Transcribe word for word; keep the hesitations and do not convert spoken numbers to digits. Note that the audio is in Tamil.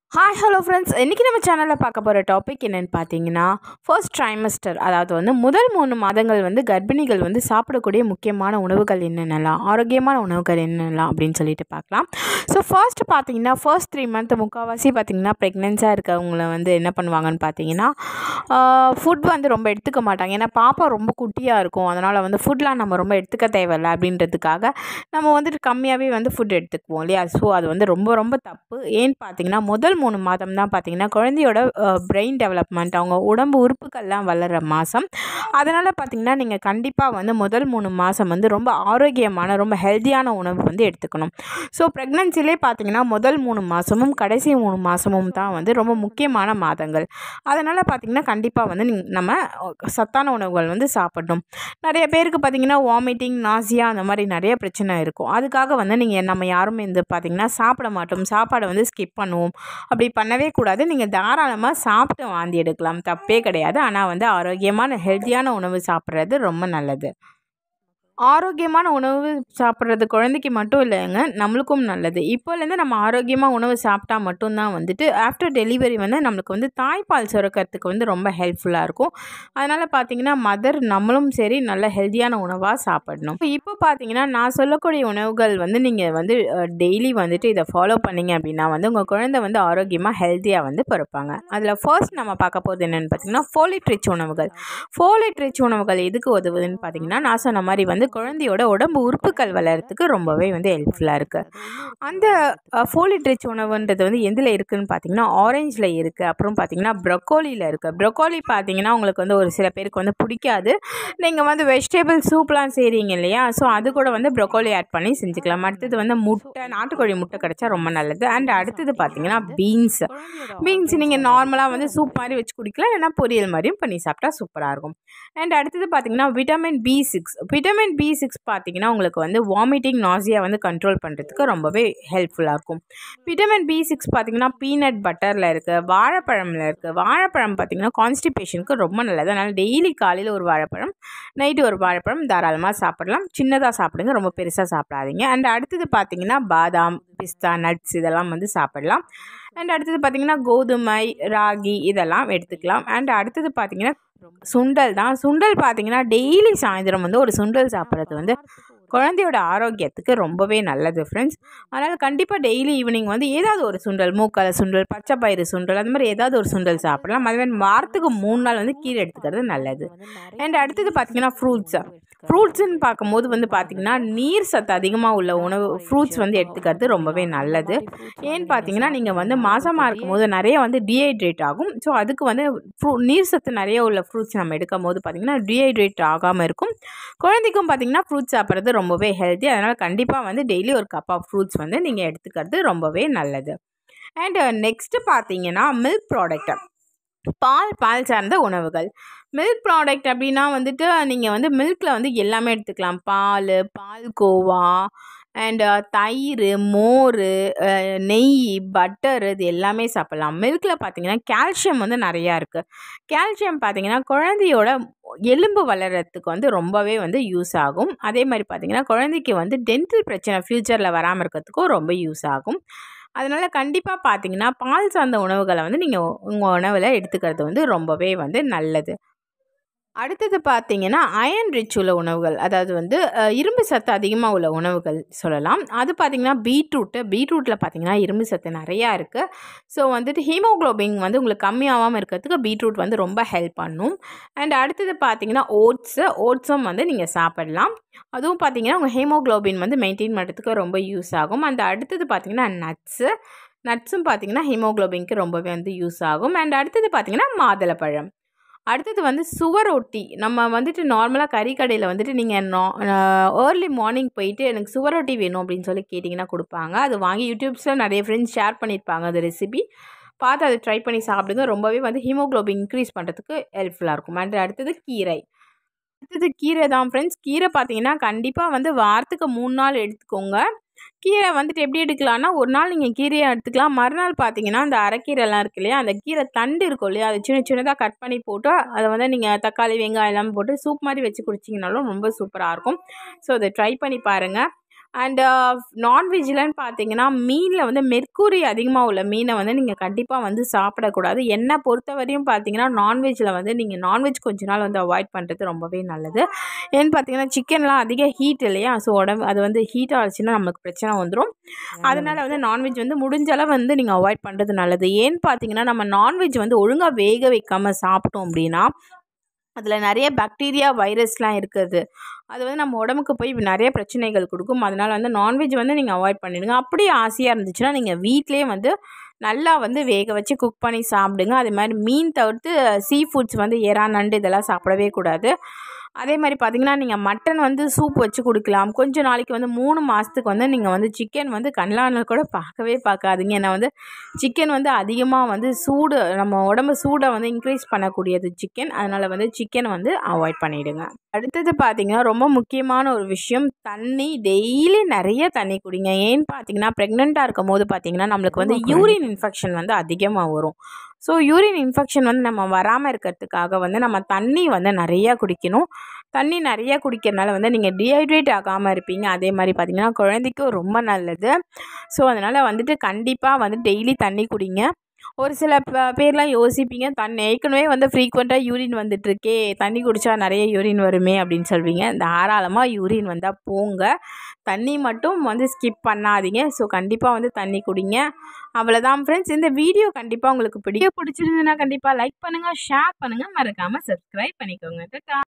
ஹாய் ஹலோ ஃப்ரெண்ட்ஸ், இன்றைக்கி நம்ம சேனலில் பார்க்க போகிற டாபிக் என்னென்னு பார்த்தீங்கன்னா, ஃபர்ஸ்ட் ட்ரைமஸ்டர், அதாவது வந்து முதல் மூணு மாதங்கள் வந்து கர்ப்பிணிகள் வந்து சாப்பிடக்கூடிய முக்கியமான உணவுகள் என்னென்னலாம், ஆரோக்கியமான உணவுகள் என்னென்னலாம் அப்படின்னு சொல்லிட்டு பார்க்கலாம். ஸோ ஃபர்ஸ்ட் பார்த்தீங்கன்னா, ஃபர்ஸ்ட் த்ரீ மந்த் முக்கால்வாசி பார்த்தீங்கன்னா ப்ரெக்னென்ஸாக இருக்கவங்கள வந்து என்ன பண்ணுவாங்கன்னு பார்த்தீங்கன்னா, ஃபுட் வந்து ரொம்ப எடுத்துக்க மாட்டாங்க. ஏன்னா பாப்பா ரொம்ப குட்டியாக இருக்கும், அதனால் வந்து ஃபுட்லாம் நம்ம ரொம்ப எடுத்துக்க தேவையில்லை அப்படின்றதுக்காக நம்ம வந்துட்டு கம்மியாகவே வந்து ஃபுட் எடுத்துக்குவோம் இல்லையா. ஸோ அது வந்து ரொம்ப ரொம்ப தப்பு. ஏன்னு பார்த்தீங்கன்னா, முதல் மூணு மாதம் தான் பார்த்தீங்கன்னா குழந்தையோட பிரெயின் டெவலப்மெண்ட், அவங்க உடம்பு உறுப்புகள்லாம் வளர்கிற மாதம். அதனால் பார்த்தீங்கன்னா நீங்கள் கண்டிப்பாக வந்து முதல் மூணு மாதம் வந்து ரொம்ப ஆரோக்கியமான ரொம்ப ஹெல்த்தியான உணவு வந்து எடுத்துக்கணும். ஸோ ப்ரெக்னன்சிலே பார்த்தீங்கன்னா முதல் மூணு மாதமும் கடைசி மூணு மாதமும் தான் வந்து ரொம்ப முக்கியமான மாதங்கள். அதனால் பார்த்தீங்கன்னா கண்டிப்பாக வந்து நீ நம்ம சத்தான உணவுகள் வந்து சாப்பிடணும். நிறைய பேருக்கு பார்த்தீங்கன்னா வாமிட்டிங், நாசியா அந்த மாதிரி நிறைய பிரச்சனை இருக்கும். அதுக்காக வந்து நீங்கள் நம்ம யாரும் இந்த பார்த்தீங்கன்னா சாப்பிட மாட்டோம், சாப்பாடை வந்து ஸ்கிப் பண்ணுவோம், அப்படி பண்ணவே கூடாது. நீங்கள் தாராளமாக சாப்பிட்டு வாந்தி எடுக்கலாம், தப்பே கிடையாது. ஆனால் வந்து ஆரோக்கியமான ஹெல்த்தியான உணவு சாப்பிட்றது ரொம்ப நல்லது. ஆரோக்கியமான உணவு சாப்பிட்றது குழந்தைக்கு மட்டும் இல்லைங்க, நம்மளுக்கும் நல்லது. இப்போலேருந்து நம்ம ஆரோக்கியமாக உணவு சாப்பிட்டா மட்டும்தான் வந்துட்டு ஆஃப்டர் டெலிவரி வந்து நம்மளுக்கு வந்து தாய்ப்பால் சுரக்கிறதுக்கு வந்து ரொம்ப ஹெல்ப்ஃபுல்லாக இருக்கும். அதனால் பார்த்தீங்கன்னா மதர் நம்மளும் சரி நல்ல ஹெல்த்தியான உணவாக சாப்பிடணும். இப்போ பார்த்தீங்கன்னா நான் சொல்லக்கூடிய உணவுகள் வந்து நீங்கள் வந்து டெய்லி வந்துட்டு இதை ஃபாலோ பண்ணிங்க அப்படின்னா வந்து உங்கள் குழந்தை வந்து ஆரோக்கியமாக ஹெல்த்தியாக வந்து பிறப்பாங்க. அதில் ஃபர்ஸ்ட் நம்ம பார்க்க போகிறது என்னென்னு பார்த்தீங்கன்னா ஃபோலேட் ரிச் உணவுகள். ஃபோலேட் ரிச் உணவுகள் எதுக்கு உதவுதுன்னு பார்த்தீங்கன்னா, நான் சொன்ன மாதிரி வந்து குழந்தையோட உடம்பு உறுப்புகள் வளர்கிறதுக்கு ரொம்பவே வந்து ஹெல்ப்ஃபுல்லாக இருக்குது. அந்த ஃபோலேட் ரிச் உணவுன்றது வந்து எதில் இருக்குதுன்னு பார்த்தீங்கன்னா ஆரஞ்சில் இருக்குது, அப்புறம் பார்த்தீங்கன்னா ப்ரொக்கோலியில் இருக்குது. ப்ரொக்கோலி பார்த்தீங்கன்னா உங்களுக்கு வந்து ஒரு சில பேருக்கு வந்து பிடிக்காது. நீங்கள் வந்து வெஜிடபிள் சூப்லாம் செய்கிறீங்க இல்லையா, ஸோ அது கூட வந்து ப்ரொக்கோலி ஆட் பண்ணி செஞ்சுக்கலாம். அடுத்தது வந்து முட்டை, நாட்டுக்கோழி முட்டை கிடைச்சா ரொம்ப நல்லது. அண்ட் அடுத்தது பார்த்தீங்கன்னா பீன்ஸ். பீன்ஸ் நீங்கள் நார்மலாக வந்து சூப் மாதிரி வச்சு குடிக்கலாம், இல்லைன்னா பொரியல் மாதிரியும் பண்ணி சாப்பிட்டா சூப்பராக இருக்கும். அண்ட் அடுத்தது பார்த்தீங்கன்னா vitamin B six. Vitamin B six பார்த்தீங்கன்னா உங்களுக்கு வந்து வாமிட்டிங், நாசியா வந்து கண்ட்ரோல் பண்ணுறதுக்கு ரொம்பவே ஹெல்ப்ஃபுல்லாக இருக்கும். விட்டமின் பி சிக்ஸ் பார்த்தீங்கன்னா பீனட் பட்டரில் இருக்குது, வாழைப்பழமில் இருக்குது. வாழைப்பழம் பார்த்தீங்கன்னா கான்ஸ்டிபேஷனுக்கு ரொம்ப நல்லது. அதனால் டெய்லி காலையில் ஒரு வாழைப்பழம், நைட்டு ஒரு வாழைப்பழம் தாராளமாக சாப்பிடலாம். சின்னதாக சாப்பிடுங்க, ரொம்ப பெருசாக சாப்பிடாதீங்க. அண்ட் அடுத்தது பார்த்தீங்கன்னா பாதாம், பிஸ்தா, நட்ஸ் இதெல்லாம் வந்து சாப்பிடலாம். அண்ட் அடுத்தது பார்த்தீங்கன்னா கோதுமை, ராகி இதெல்லாம் எடுத்துக்கலாம். அண்ட் அடுத்தது பார்த்தீங்கன்னா சுண்டல் தான். சுண்டல் பார்த்தீங்கன்னா டெய்லி சாயந்தரம் வந்து ஒரு சுண்டல் சாப்பிட்றது வந்து குழந்தையோட ஆரோக்கியத்துக்கு ரொம்பவே நல்லது ஃப்ரெண்ட்ஸ். அதனால் கண்டிப்பாக டெய்லி ஈவினிங் வந்து ஏதாவது ஒரு சுண்டல், மூக்கலை சுண்டல், பச்சை பயிறு சுண்டல், அந்த மாதிரி ஏதாவது ஒரு சுண்டல் சாப்பிடலாம். அதுவே வாரத்துக்கு மூணு நாள் வந்து கீரை எடுத்துக்கிறது நல்லது. அண்ட் அடுத்தது பார்த்தீங்கன்னா ஃப்ரூட்ஸ். ஃப்ரூட்ஸுன்னு பார்க்கும்போது வந்து பார்த்திங்கன்னா நீர் சத்து அதிகமாக உள்ள உணவு ஃப்ரூட்ஸ் வந்து எடுத்துக்கிறது ரொம்பவே நல்லது. ஏன்னு பார்த்தீங்கன்னா நீங்கள் வந்து மாதமாக இருக்கும்போது நிறைய வந்து டீஹைட்ரேட் ஆகும். ஸோ அதுக்கு வந்து ஃப்ரூ நீர் சத்து நிறைய உள்ள ஃப்ரூட்ஸ் நம்ம எடுக்கும் போது பார்த்திங்கன்னா டீஹைட்ரேட் ஆகாமல் இருக்கும். குழந்தைக்கும் பார்த்திங்கன்னா ஃப்ரூட்ஸ் சாப்பிட்றது ரொம்பவே ஹெல்த்தி. அதனால் கண்டிப்பாக வந்து டெய்லி ஒரு கப் ஆஃப் ஃப்ரூட்ஸ் வந்து நீங்கள் எடுத்துக்கிறது ரொம்பவே நல்லது. அண்ட் நெக்ஸ்ட்டு பார்த்தீங்கன்னா மில்க் ப்ராடக்ட், பால் பால் சார்ந்த உணவுகள். மில்க் ப்ராடக்ட் அப்படின்னா வந்துட்டு நீங்கள் வந்து மில்கில் வந்து எல்லாமே எடுத்துக்கலாம். பால், பால்கோவா, அண்ட் தயிர், மோர், நெய், பட்டர் இது எல்லாமே சாப்பிட்லாம். மில்கில் பார்த்தீங்கன்னா கால்சியம் வந்து நிறையா இருக்குது. கால்சியம் பார்த்தீங்கன்னா குழந்தையோட எலும்பு வளர்கிறதுக்கு வந்து ரொம்பவே வந்து யூஸ் ஆகும். அதே மாதிரி பார்த்தீங்கன்னா குழந்தைக்கு வந்து டென்டல் பிரச்சனை ஃப்யூச்சரில் வராமல் இருக்கிறதுக்கும் ரொம்ப யூஸ் ஆகும். அதனால் கண்டிப்பாக பார்த்தீங்கன்னா பால் சார்ந்த உணவுகளை வந்து நீங்கள் உங்கள் உணவில் எடுத்துக்கிறது வந்து ரொம்பவே வந்து நல்லது. அடுத்தது பார்த்தீங்கன்னா அயன் ரிச் உள்ள உணவுகள், அதாவது வந்து இரும்பு சத்து அதிகமாக உள்ள உணவுகள் சொல்லலாம். அது பார்த்திங்கன்னா பீட்ரூட்டு. பீட்ரூட்டில் பார்த்திங்கன்னா இரும்பு சத்து நிறையா இருக்குது. ஸோ வந்துட்டு ஹீமோக்ளோபின் வந்து உங்களுக்கு கம்மியாகாமல் இருக்கிறதுக்கு பீட்ரூட் வந்து ரொம்ப ஹெல்ப் பண்ணும். அண்ட் அடுத்தது பார்த்திங்கன்னா ஓட்ஸு. ஓட்ஸும் வந்து நீங்கள் சாப்பிடலாம். அதுவும் பார்த்திங்கன்னா உங்கள் ஹீமோக்ளோபின் வந்து மெயின்டைன் பண்ணுறதுக்கு ரொம்ப யூஸ் ஆகும். அந்த அடுத்தது பார்த்திங்கன்னா நட்ஸு. நட்ஸும் பார்த்திங்கன்னா ஹீமோக்ளோபின்க்கு ரொம்பவே வந்து யூஸ் ஆகும். அண்ட் அடுத்தது பார்த்திங்கன்னா மாதுளப்பழம். அடுத்தது வந்து சுவரொட்டி. நம்ம வந்துட்டு நார்மலாக கறிக்கடையில் வந்துட்டு நீங்கள் நா ஏர்லி மார்னிங் போயிட்டு எனக்கு சுவரொட்டி வேணும் அப்படின்னு சொல்லி கேட்டிங்கன்னா கொடுப்பாங்க. அது வாங்கி யூடியூப்ஸில் நிறைய ஃப்ரெண்ட்ஸ் ஷேர் பண்ணியிருப்பாங்க அந்த ரெசிபி. பார்த்து அதை ட்ரை பண்ணி சாப்பிடுங்க. ரொம்பவே வந்து ஹீமோக்ளோபின் இன்க்ரீஸ் பண்ணுறதுக்கு ஹெல்ப்ஃபுல்லாக இருக்கும். அண்ட் அடுத்தது கீரை. அடுத்தது கீரை தான் ஃப்ரெண்ட்ஸ். கீரை பார்த்தீங்கன்னா கண்டிப்பாக வந்து வாரத்துக்கு மூணு நாள் எடுத்துக்கோங்க. கீரை வந்துட்டு எப்படி எடுக்கலாம்னா, ஒரு நாள் நீங்கள் கீரையை எடுத்துக்கலாம். மறுநாள் பார்த்தீங்கன்னா அந்த அரைக்கீரைலாம் இருக்கு இல்லையா, அந்த கீரை தண்டு இருக்கும் இல்லையா, அதை சின்ன சின்னதாக கட் பண்ணி போட்டு அதை வந்து நீங்கள் தக்காளி, வெங்காயம் எல்லாம் போட்டு சூப் மாதிரி வச்சு குடிச்சிங்கனாலும் ரொம்ப சூப்பராக இருக்கும். ஸோ அதை ட்ரை பண்ணி பாருங்கள். அண்டு நான்வெஜ்லன்னு பார்த்தீங்கன்னா மீனில் வந்து மெர்க்குரி அதிகமாக உள்ள மீனை வந்து நீங்கள் கண்டிப்பாக வந்து சாப்பிடக்கூடாது. என்னை பொறுத்த வரையும் பார்த்தீங்கன்னா நான்வெஜ்ஜில் வந்து நீங்கள் நான்வெஜ் கொஞ்ச நாள் வந்து அவாய்ட் பண்ணுறது ரொம்பவே நல்லது. ஏன்னு பார்த்தீங்கன்னா சிக்கன்லாம் அதிக ஹீட் இல்லையா, ஸோ உடம்பு அது வந்து ஹீட் ஆச்சுன்னா நமக்கு பிரச்சனை வந்துடும். அதனால் வந்து நான்வெஜ் வந்து முடிஞ்ச அளவு வந்து நீங்கள் அவாய்ட் பண்ணுறது நல்லது. ஏன்னு பார்த்தீங்கன்னா நம்ம நான்வெஜ் வந்து ஒழுங்காக வேக வைக்காமல் சாப்பிட்டோம் அப்படின்னா அதில் நிறைய பாக்டீரியா வைரஸ்லாம் இருக்குது. அது வந்து நம்ம உடம்புக்கு போய் நிறைய பிரச்சனைகள் கொடுக்கும். அதனால் வந்து நான்வெஜ் வந்து நீங்கள் அவாய்ட் பண்ணிடுங்க. அப்படி ஆசையாக இருந்துச்சுன்னா நீங்கள் வீட்டிலே வந்து நல்லா வந்து வேக வச்சு குக் பண்ணி சாப்பிடுங்க. அதே மாதிரி மீன் தவிர்த்து சீ ஃபுட்ஸ் வந்து எறா நண்டு இதெல்லாம் சாப்பிடவே கூடாது. அதே மாதிரி பார்த்திங்கன்னா நீங்கள் மட்டன் வந்து சூப் வச்சு கொடுக்கலாம். கொஞ்சம் நாளைக்கு வந்து மூணு மாதத்துக்கு வந்து நீங்கள் வந்து சிக்கன் வந்து கண்லான கூட பார்க்கவே பார்க்காதீங்க. ஏன்னா வந்து சிக்கன் வந்து அதிகமாக வந்து சூடு நம்ம உடம்பு சூடை வந்து இன்க்ரீஸ் பண்ணக்கூடியது சிக்கன். அதனால் வந்து சிக்கன் வந்து அவாய்ட் பண்ணிவிடுங்க. அடுத்தது பார்த்திங்கன்னா ரொம்ப முக்கியமான ஒரு விஷயம், தண்ணி டெய்லி நிறைய தண்ணி குடிங்க. ஏன்னு பார்த்தீங்கன்னா ப்ரெக்னெண்ட்டாக இருக்கும் போது பார்த்திங்கன்னா நம்மளுக்கு வந்து யூரின் இன்ஃபெக்ஷன் வந்து அதிகமாக வரும். ஸோ யூரின் இன்ஃபெக்ஷன் வந்து நம்ம வராமல் இருக்கிறதுக்காக வந்து நம்ம தண்ணி வந்து நிறையா குடிக்கணும். தண்ணி நிறையா குடிக்கிறனால வந்து நீங்கள் டீஹைட்ரேட் ஆகாமல் இருப்பீங்க. அதே மாதிரி பார்த்திங்கன்னா குழந்தைக்கும் ரொம்ப நல்லது. ஸோ அதனால் வந்துட்டு கண்டிப்பாக வந்து டெய்லி தண்ணி குடிங்க. ஒரு சில ப பேர்லாம் யோசிப்பீங்க, தண்ணி ஏற்கனவே வந்து ஃப்ரீக்வெண்ட்டாக யூரின் வந்துட்டுருக்கே, தண்ணி குடித்தா நிறைய யூரின் வருமே அப்படின்னு சொல்வீங்க. தாராளமாக யூரின் வந்தால் போங்க, தண்ணி மட்டும் வந்து ஸ்கிப் பண்ணாதீங்க. ஸோ கண்டிப்பாக வந்து தண்ணி குடிங்க. அவ்வளோதான் ஃப்ரெண்ட்ஸ். இந்த வீடியோ கண்டிப்பாக உங்களுக்கு பிடிக்க பிடிச்சிருந்ததுன்னா கண்டிப்பாக லைக் பண்ணுங்கள், ஷேர் பண்ணுங்கள், மறக்காமல் சப்ஸ்கிரைப் பண்ணிக்கோங்க. டாடா.